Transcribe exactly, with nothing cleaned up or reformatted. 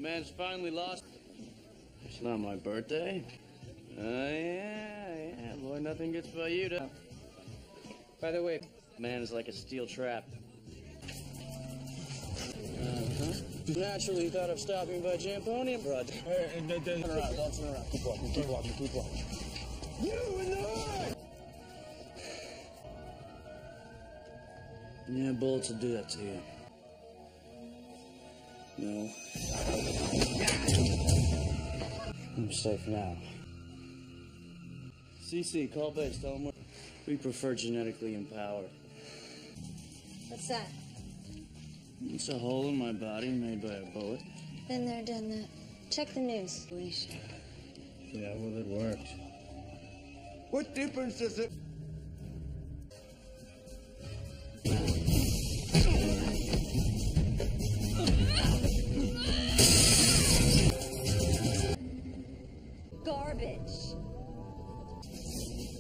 Man's finally lost. It's not my birthday. Oh, uh, yeah, yeah. Boy, nothing gets by you, to. By the way, man is like a steel trap. Uh-huh. Naturally thought of stopping by Jamponium Broad. Hey, hey, hey, hey, turn around, don't turn around. Keep walking, keep walking, keep walking. You in the hood! Yeah, bullets will do that to you. No. I'm safe now. C C, call base, tell them we prefer genetically empowered. What's that? It's a hole in my body made by a bullet. Been there, done that. Check the news, please. Yeah, well, it worked. What difference does it... Garbage.